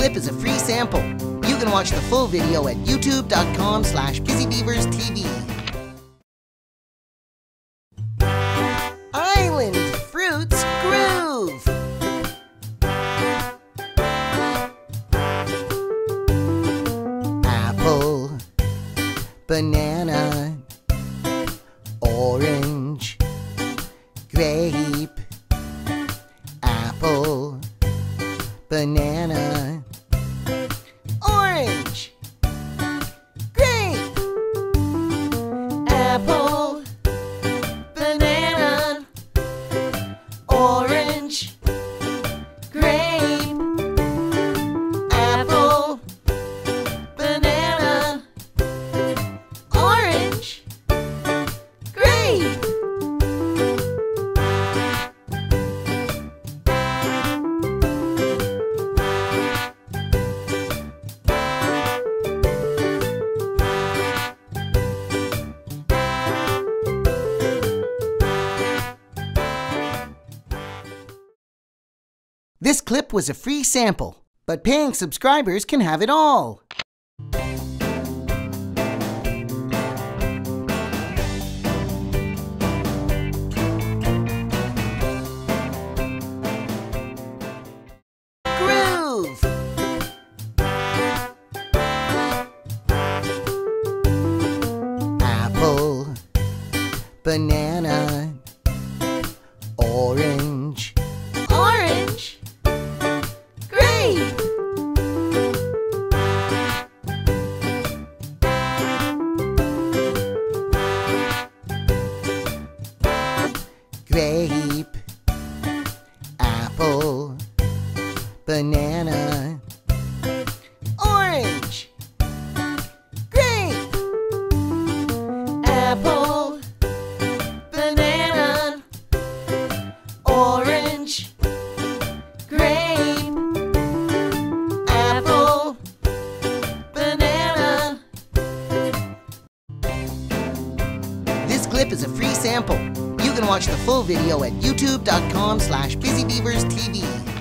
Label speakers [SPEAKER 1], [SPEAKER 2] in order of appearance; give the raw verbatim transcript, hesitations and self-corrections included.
[SPEAKER 1] clip is a free sample. You can watch the full video at youtube.com slash busybeaverstv. Island Fruits Groove. Apple, banana, orange, grape. Apple, banana, orange, grape. Apple, banana, orange, grape. Apple, banana, orange, grape. This clip was a free sample, but paying subscribers can have it all. Groove. Apple, banana, orange, orange, grape. Grape, apple, banana, orange, grape. Apple, banana, orange, grape. Apple, banana. This clip is a free sample. You can watch the full video at youtube.com slash busybeaverstv.